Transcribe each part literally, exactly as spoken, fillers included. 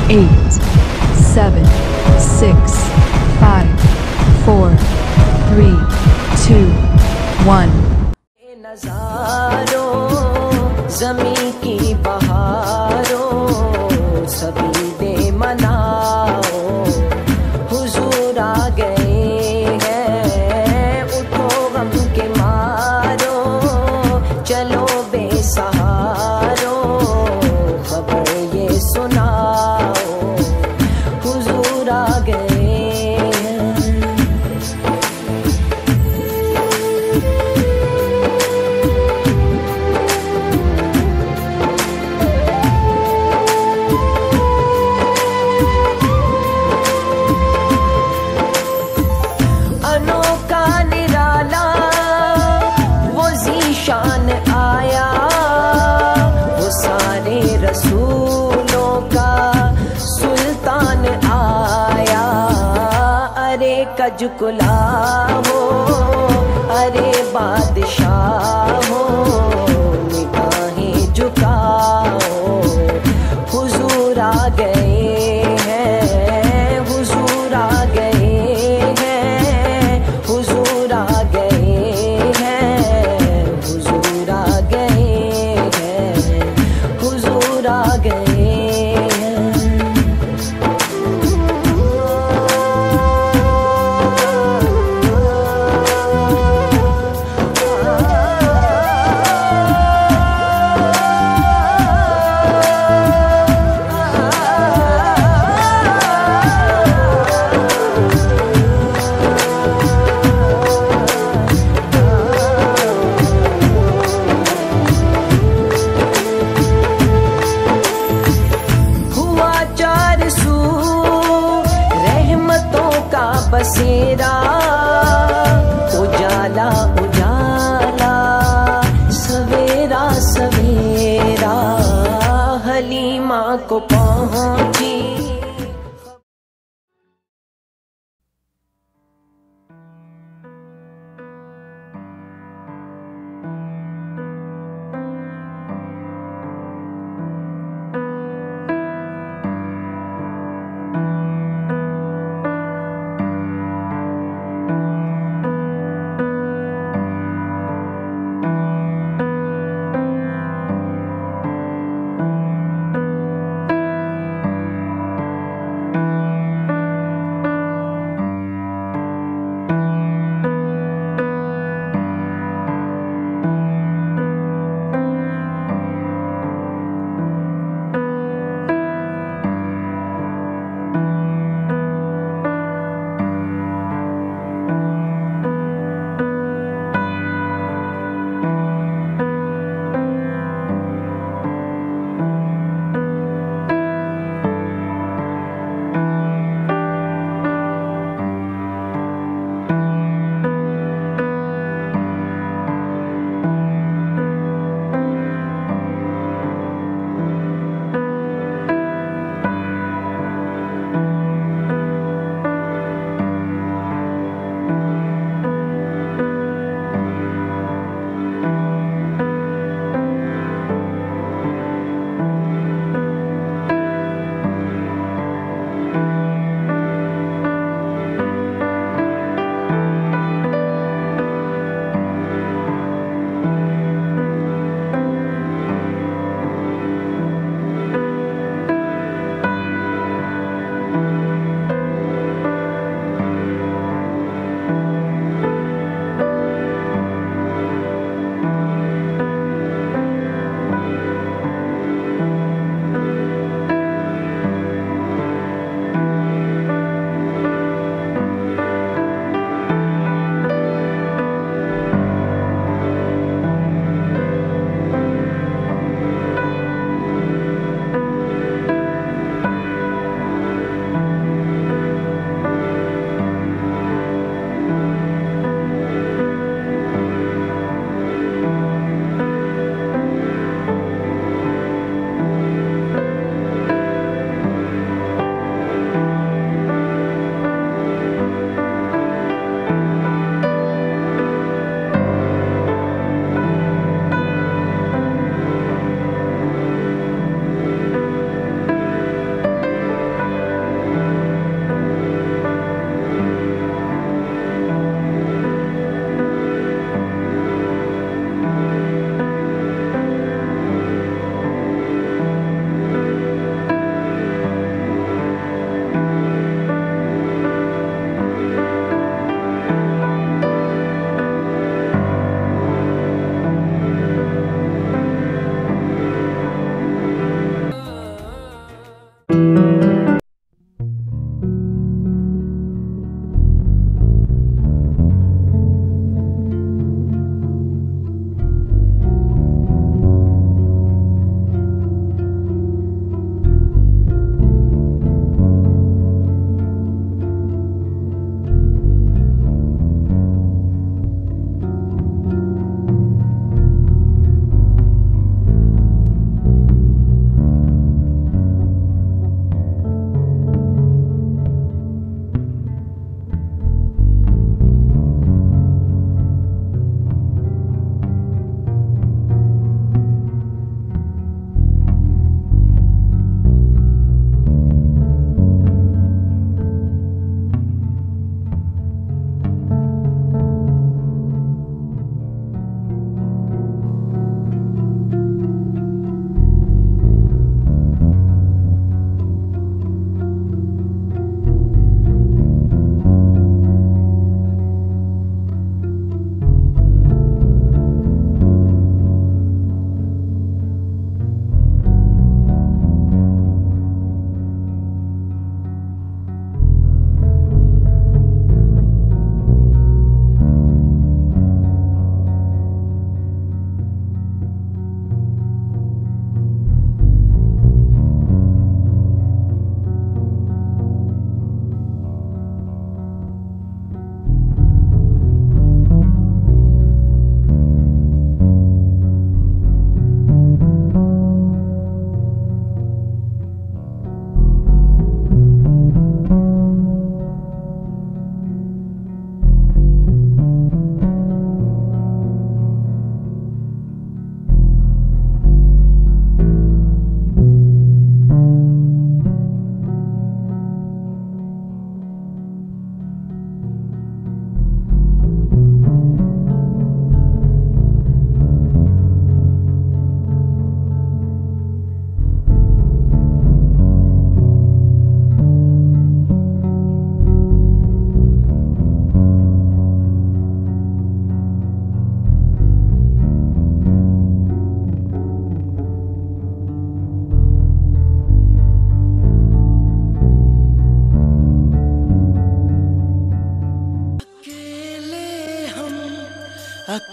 eight, seven, six, five, four, three, two, one. नज़ारों ज़मीं की बहारों सभी दे मनाओ, हुजूर आ गए हैं, उठो गम के मारो, चलो बेसहारो, खबर ये सुनाओ, हुजूर आ गए। शान आया वो सारे रसूलों का सुल्तान आया, अरे कजकुला हो अरे बादशाह हो, निगाहें झुकाओ, हुजूर आ गए हैं, हुजूर आ गए हैं, हुजूर आ गए हैं, हुजूर आ गए हैं, हुजूर आ गए हैं। बसेरा उजाला उजाला सवेरा सवेरा, हलीमा को पहुंची।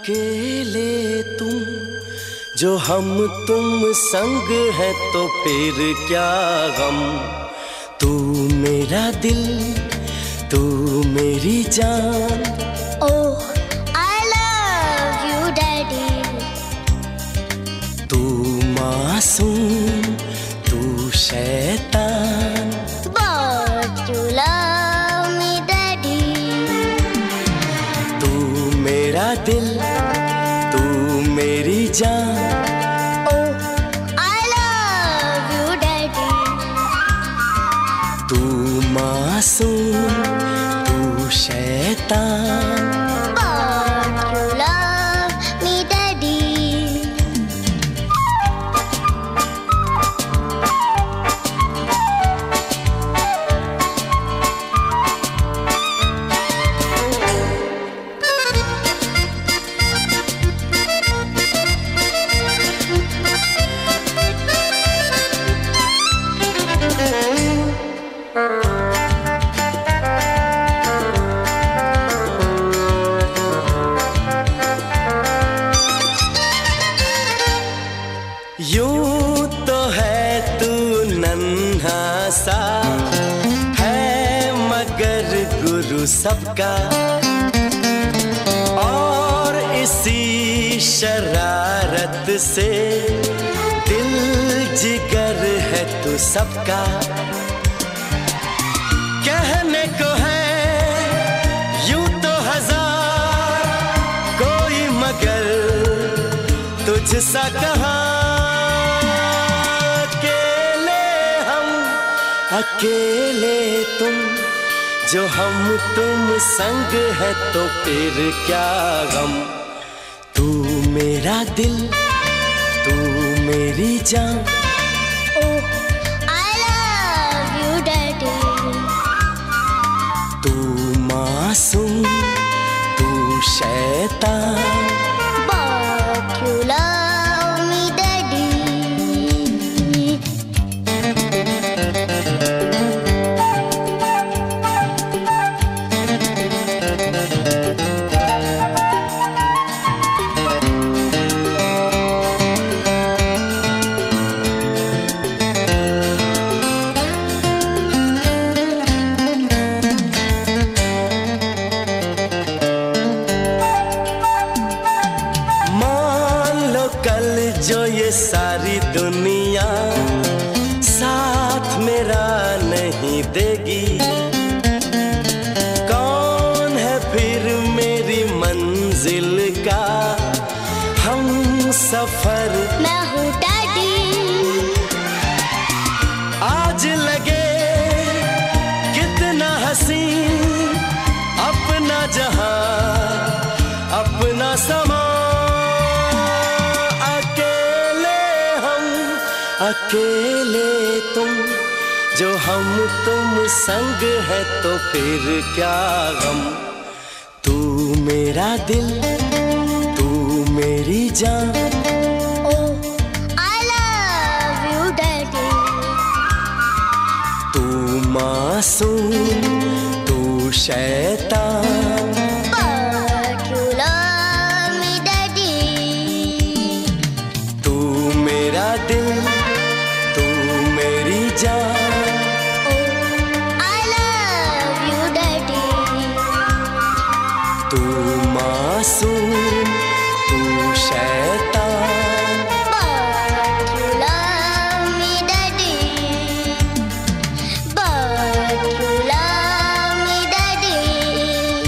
अकेले तुम जो हम तुम संग है तो फिर क्या गम। तू मेरा दिल तू मेरी जान। Oh, I love you, Daddy. तू मासूम तू शैतान। But you love me, Daddy. तू मेरा दिल तू मेरी जान। Oh, I love you, Daddy. तू मासूम तू शैतान। But you love me, Daddy. यूं तो है तू नन्हा सा है मगर गुरु सबका, और इसी शरारत से दिल जिगर है तू सबका। कहने को है यूं तो हजार कोई मगर तुझसा कहाँ। अकेले तुम जो हम तुम संग है तो फिर क्या गम। तू मेरा दिल तू मेरी जान। Oh, I love you, Daddy. तू मासूम तू शैतान। But you love me, Daddy. कल जो ये सारी दुनिया साथ मेरा नहीं देगी, कौन है फिर मेरी मंजिल का हम सफर। मैं हूँ डैडी। आज लगे कितना हसी अपना जहां अपना समा। अकेले तुम जो हम तुम संग है तो फिर क्या गम। तू मेरा दिल तू मेरी जान। Oh, I love you, Daddy. तू मासूम तू शैतान। But you love me, Daddy. तू मेरा दिल जान। Oh, I love you, Daddy. तू मासूम तू शैतान। But you love me, Daddy. But you love me, Daddy.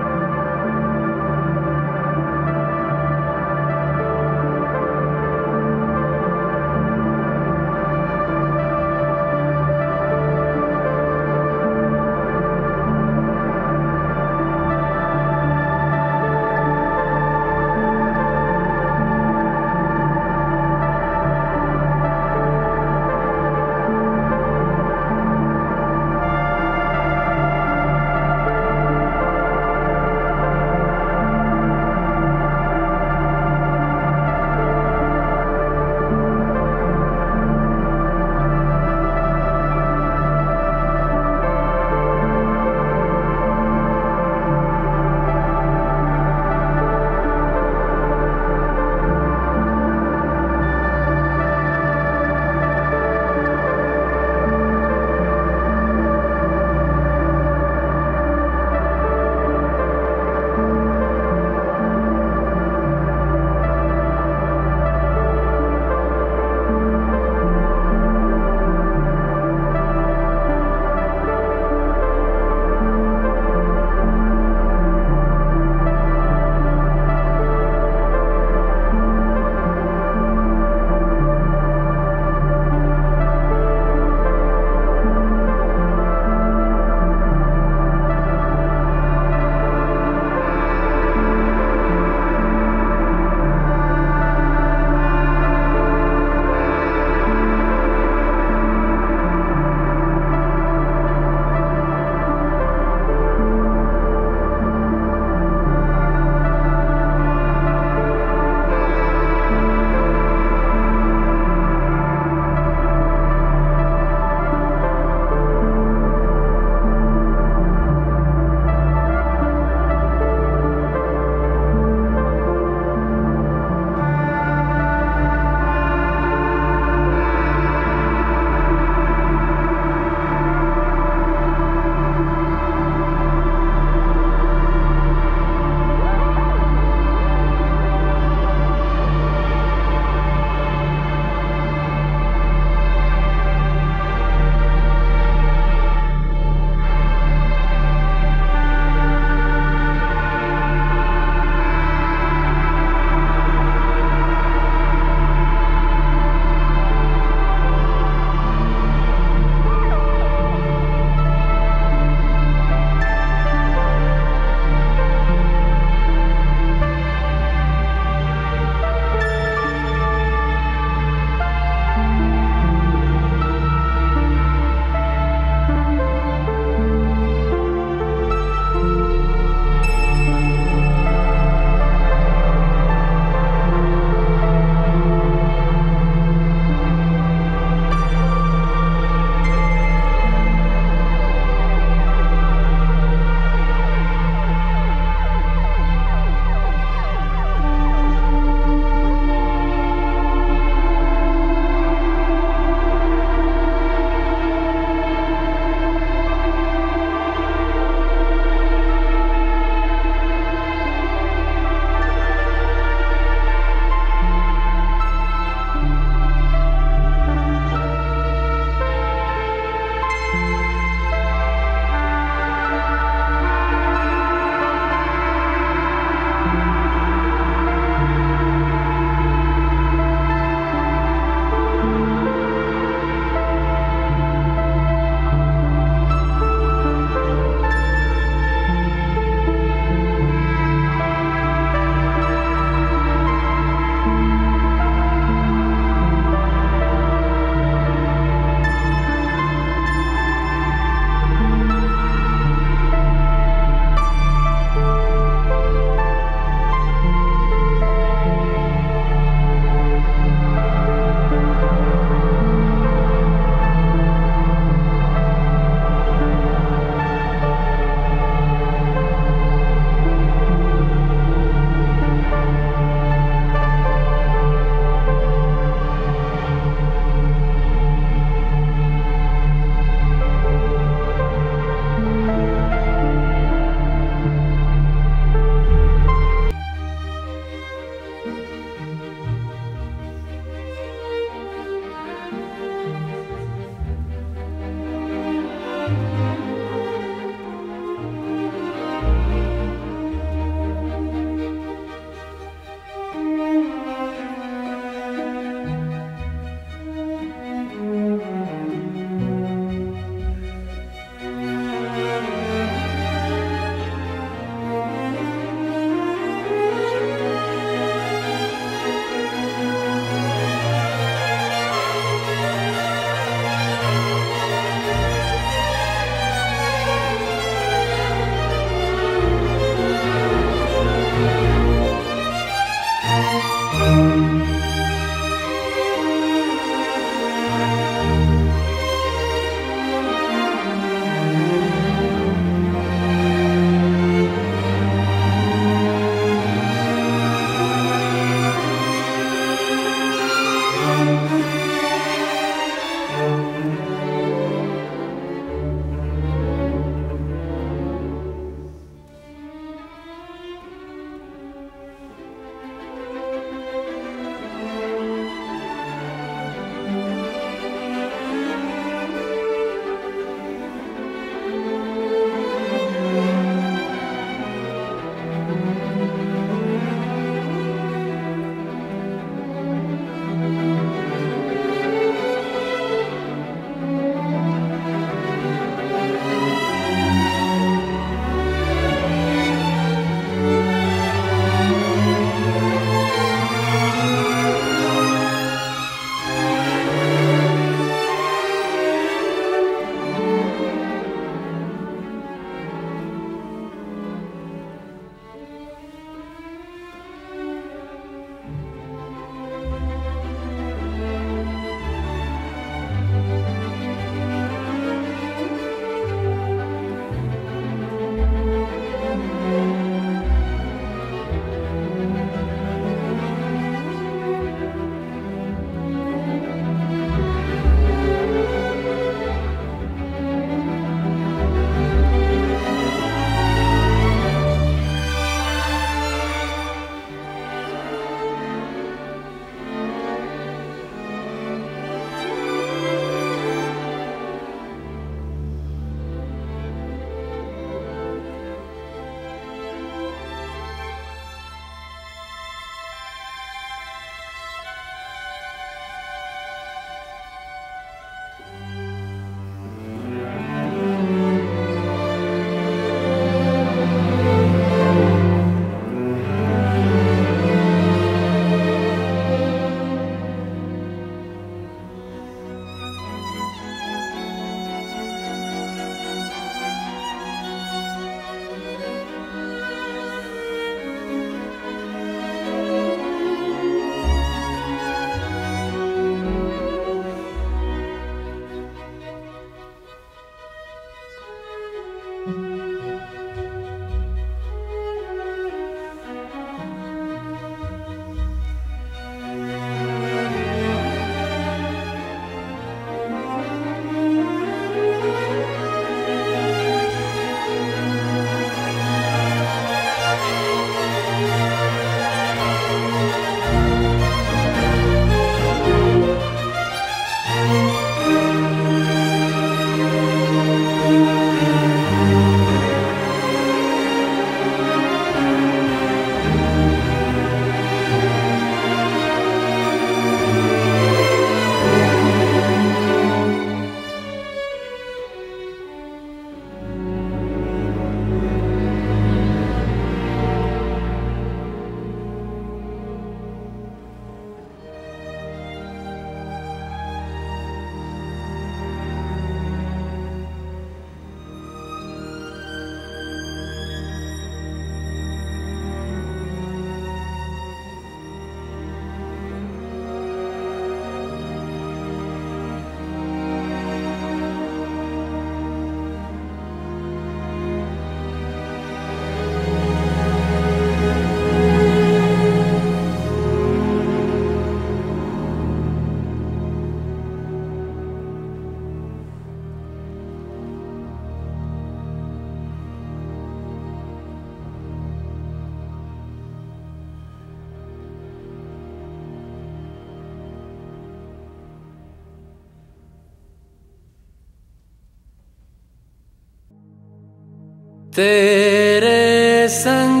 तेरे संग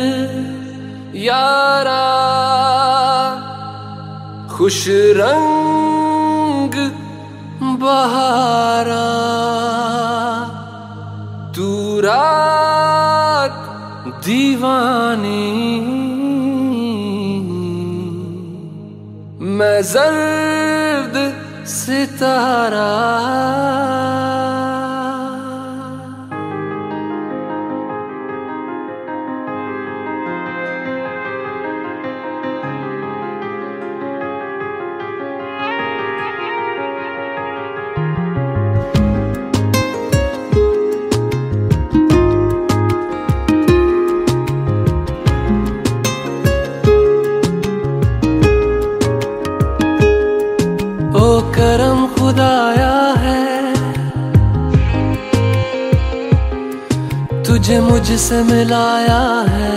यारा खुश रंग बहारा, तू रात दीवानी मैं जर्द सितारा। ओ करम खुदाया है तुझे मुझसे मिलाया है,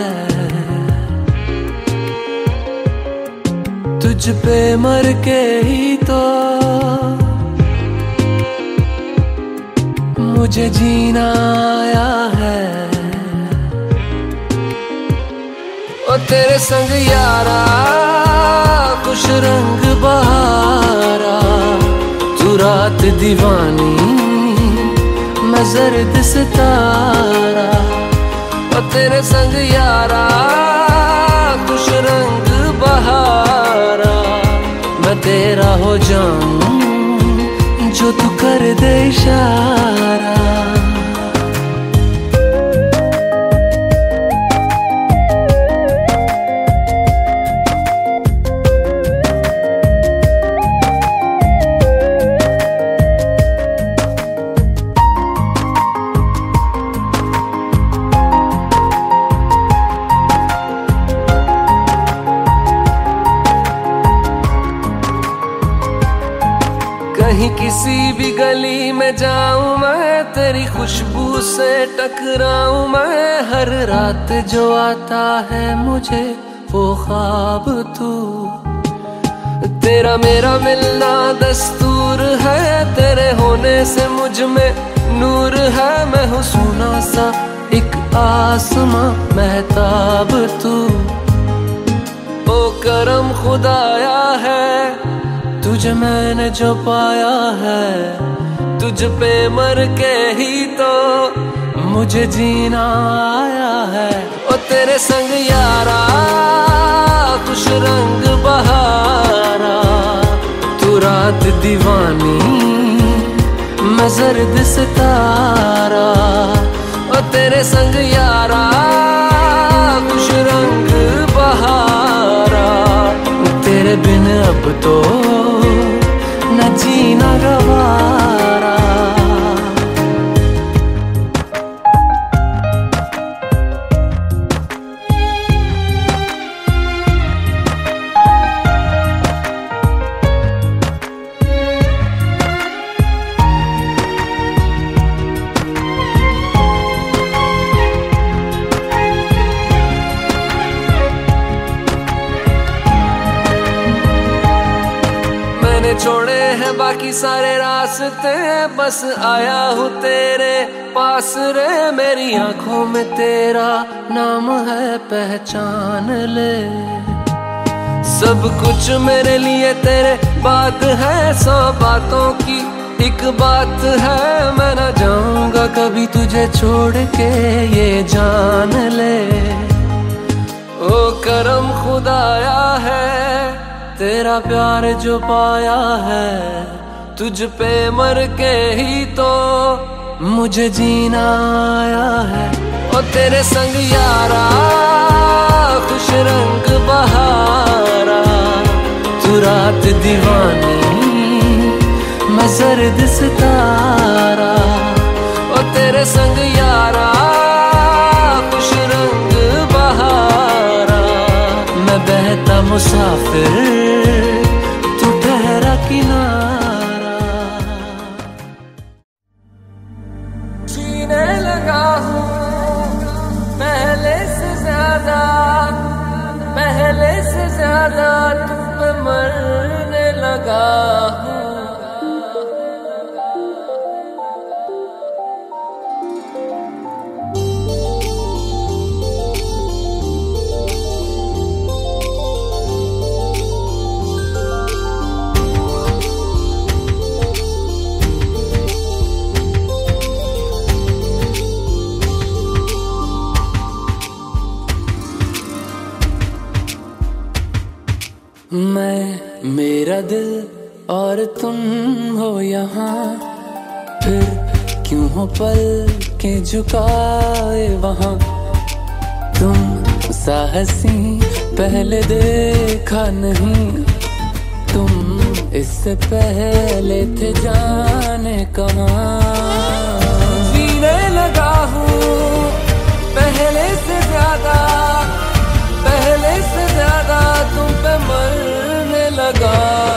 तुझ पे मर के ही तो मुझे जीना आया है। ओ तेरे संग यारा खुश रंग बहारा, तू रात दीवानी मैं जर्द सितारा। ओ तेरे संग यारा खुश रंग बहारा, मैं तेरा हो जाऊं जो तू कर दे इशारा। कहीं किसी भी गली में जाऊं मैं, तेरी खुशबू से टकराऊं मैं। हर रात जो आता है मुझे वो ख्वाब तू, तेरा मेरा मिलना दस्तूर है। तेरे होने से मुझ में नूर है, मैं हूँ सोना सा एक आसमां महताब तू। ओ करम खुदाया है तुझे मैंने जो पाया है, तुझ पे मर के ही तो मुझे जीना आया है। ओ तेरे संग यारा खुश रंग बहारा, तू रात दीवानी मैं जर्द सितारा। ओ तेरे संग यारा खुश रंग बहारा, तेरे बिन अब तो न जीना गवारा। छोड़े हैं बाकी सारे रास्ते, बस आया हूँ तेरे पास रे। मेरी आंखों में तेरा नाम है पहचान ले, सब कुछ मेरे लिए तेरे बात है। सौ बातों की एक बात है, मैं ना जाऊंगा कभी तुझे छोड़ के ये जान ले। ओ करम खुदाया है तेरा प्यार जो पाया है, तुझ पे मर के ही तो मुझे जीना आया है। ओ तेरे संग यारा खुश रंग बहारा, तू रात दीवानी मैं जर्द सितारा। ओ तेरे संग यारा खुश रंग बहारा, मैं बहता मुसाफिर तू ठहरा किनारा। जीने लगा हूँ पहले से ज्यादा, पहले से ज्यादा तुम पे मरने लगा हूँ। मेरा दिल और तुम हो यहाँ, फिर क्यों हो पल के झुकाए वहाँ। तुम साहसी पहले देखा नहीं, तुम इससे पहले थे जाने कहाँ। जीने लगा हूँ पहले से ज्यादा, पहले से ज्यादा तुम पे मरने लगा।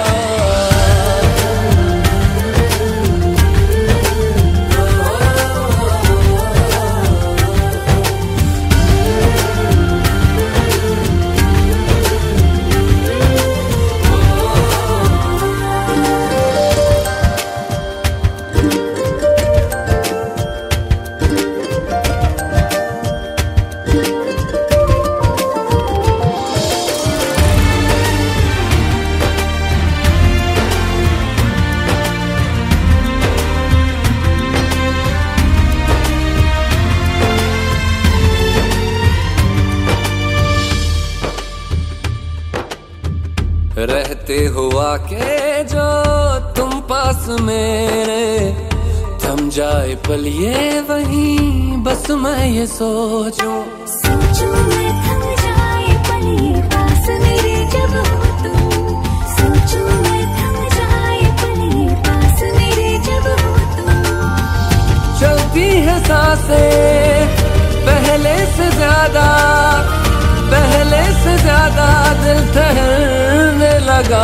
रहते हुआ के जो तुम पास मेरे, थम जाए पल ये वहीं बस मैं ये सोचूं। सोचूं मैं थम जाए पल ये पास मेरे जब हो तुम। सोचूं मैं थम जाए पल ये पास मेरे जब हो तुम। चलती है सांसें पहले से ज्यादा, पहले से ज्यादा दिल ठहरने लगा।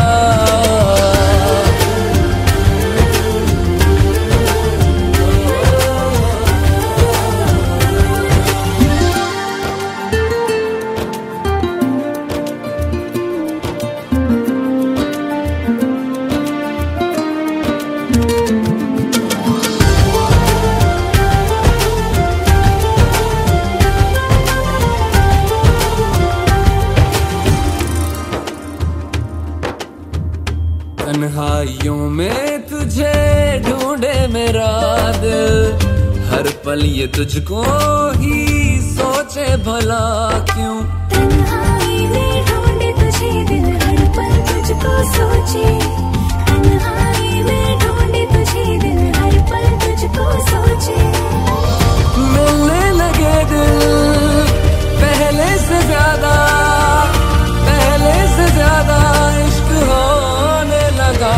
तन्हाइयों में तुझे ढूंढे मेरा दिल, हर पल ये तुझको ही सोचे भला क्यों। तन्हाई में ढूंढे तुझे दिल, हर पल तुझको सोचे। तन्हाई में ढूंढे तुझे दिल, हर पल तुझको सोचे। मिलने लगे दिल पहले से ज्यादा, पहले से ज्यादा इश्क होने लगा।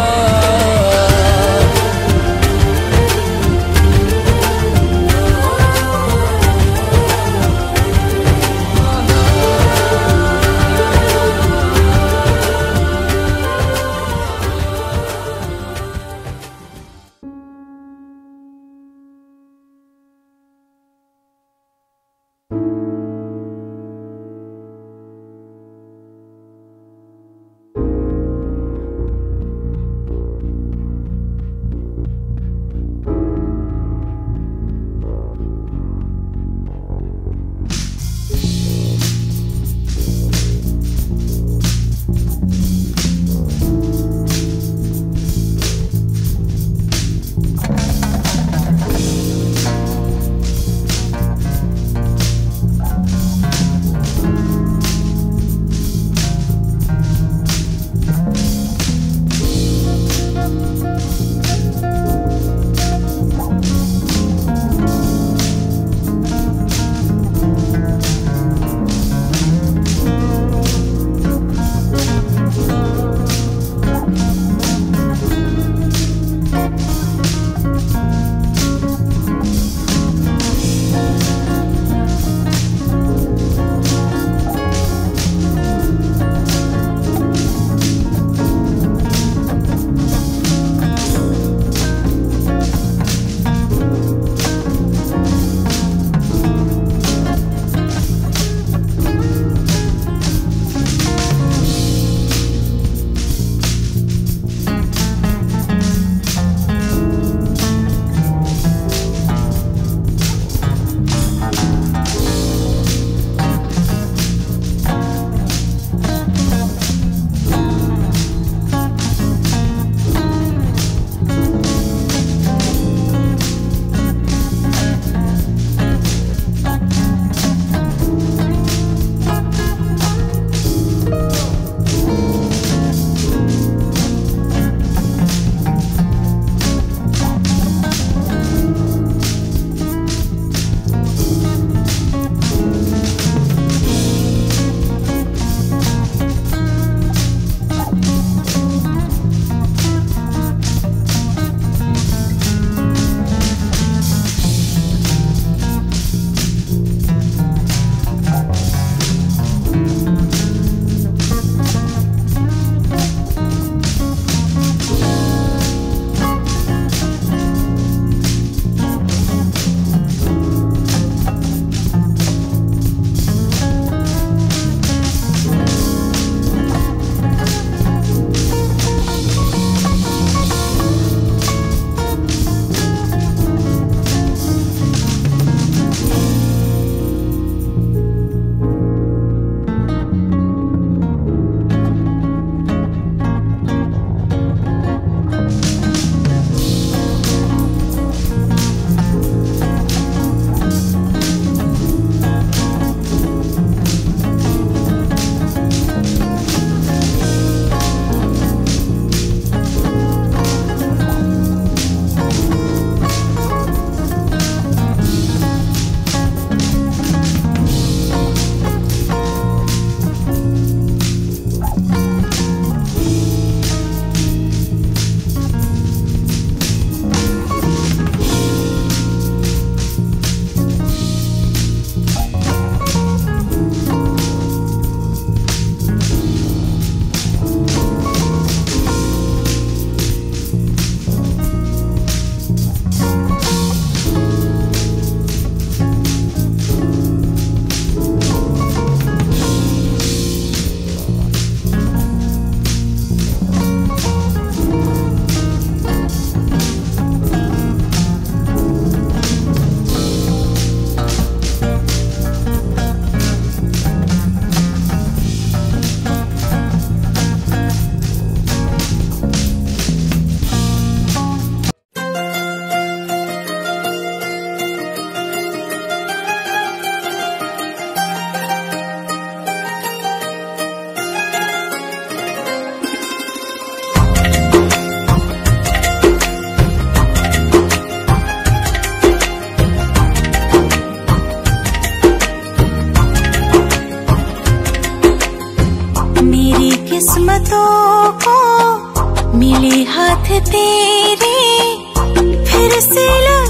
रातों को मिले हाथ तेरे, फिर से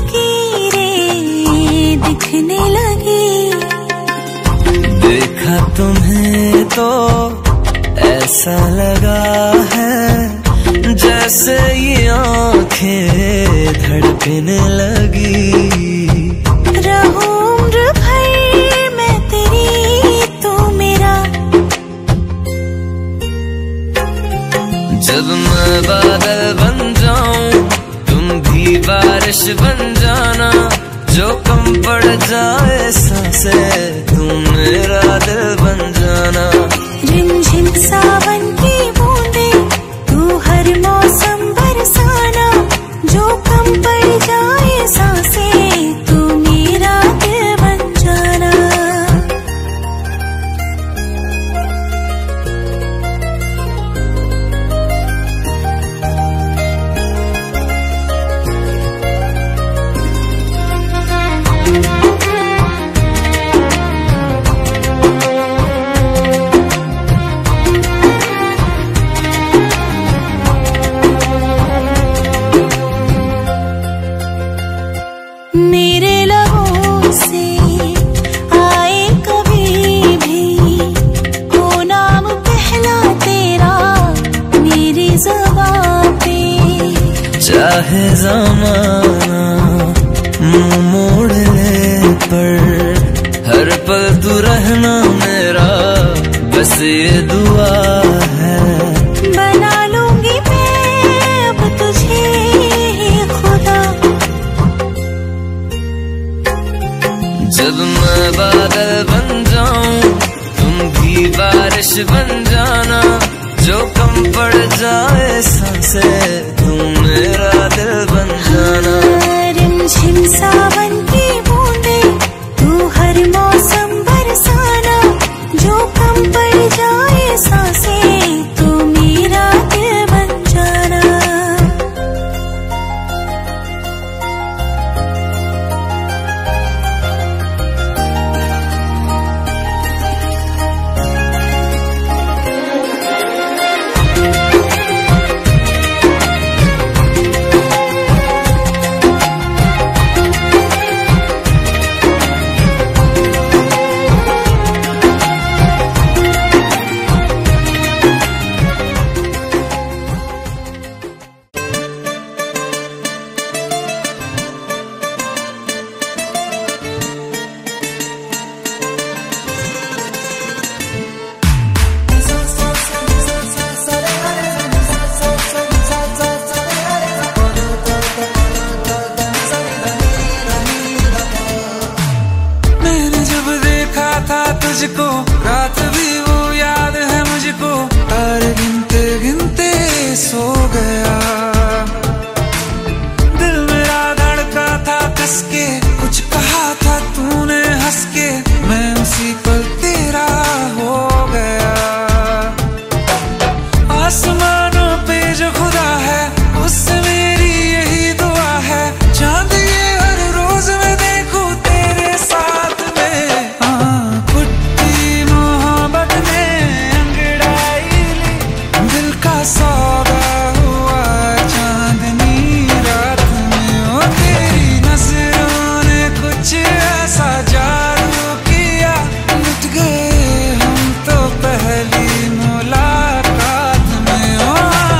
लकीरें दिखने लगी। देखा तुम्हें तो ऐसा लगा है जैसे ये आंखें धड़कने लगी। रहूं उम्र भर मैं तेरी तू मेरा। जब मैं बादल बन जाऊं तुम भी बारिश बन जाना, जो कम पड़ जाए सांसें तुम मेरा दिल बन जाना। रिमझिम सावन की बूंदे तू हर मौसम बरसाना, जो कम पड़ जाए सांसें तू मेरा दिल बन जाना। मेरे लबों से आए कभी भी हो नाम पहला तेरा मेरी ज़ुबां पे। चाहे ज़माना मुंह मोड़ ले पर हर पल तू रहना मेरा, बस ये दुआ है। बना लूंगी मैं अब तुझे खुदा। जब मैं बादल बन जाऊं तुम भी बारिश बन जाना, जो कम पड़ जाए सांसें तुम मेरा दिल बन जाना। रिमझिम सावन की बूंदे तू हर मौसम बरसाना, जो कम पड़ जाए सांसें तू मेरा दिल बन जाना। तुझको रात भी वो याद है मुझको, तारे गिनते गिनते सो गया। दिल मेरा धड़का था कसके, कुछ कहा था तूने हंस के, मैं उसी पल तेरा हो गया। आसमानों पे जो खुदा है उससे मेरी यही दुआ है, चांद ये हर रोज मैं देखूं तेरे साथ में। सौदा हुआ चांदनी रात में, ओ तेरी नजरों ने कुछ ऐसा जादू किया, लुट गए हम तो पहली मुलाकात में। ओ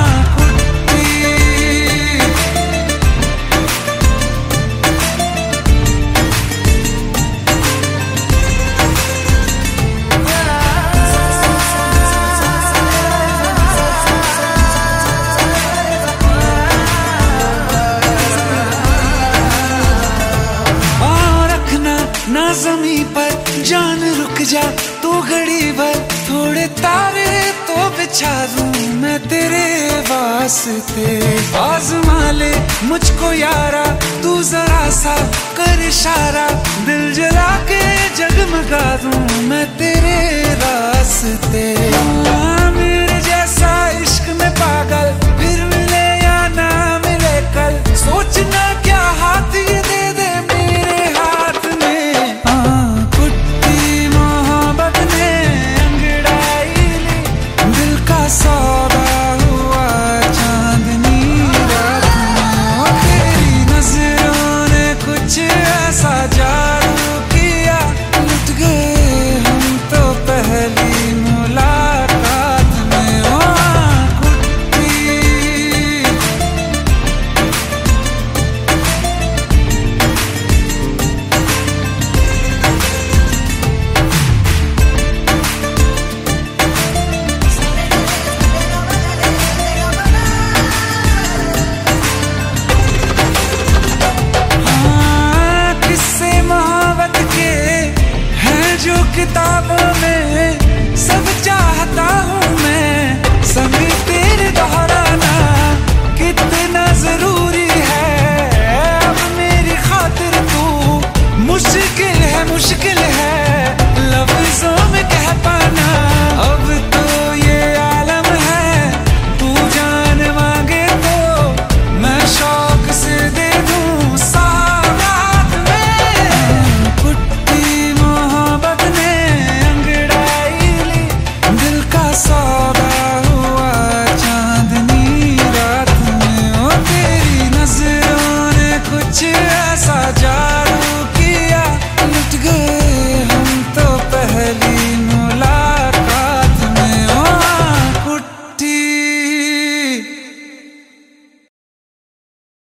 ना ज़मीं पर जान रुक जा तू घड़ी भर, थोड़े तारे तो बिछा दूं मैं तेरे वास्ते। आज़मा ले मुझको यारा तू जरा सा कर इशारा, दिल जला के जगमगा दूं मैं तेरे रास्ते। मेरे जैसा इश्क में पागल फिर मिले या ना मिले कल, सोचना क्या हाथ ये दे दे मेरे हाथ में। कुट्टी मोहब्बत ने अंगड़ाई ली, दिल का सौ जो किताबों में सब चाहता हूँ मैं, समय तेरे दोहराना कितना जरूरी है। अब मेरी खातिर तू मुश्किल है, मुश्किल है लफ्जों में कह पाना। अब तो ये आलम है, तू जान मांगे तो मैं शौक से दे दूं सौगात में। कुट्टी मोहब्बत ने अंगड़ाई ली, दिल का सौदा हुआ चांदनी रात में। ओ तेरी नजरों ने कुछ ऐसा जा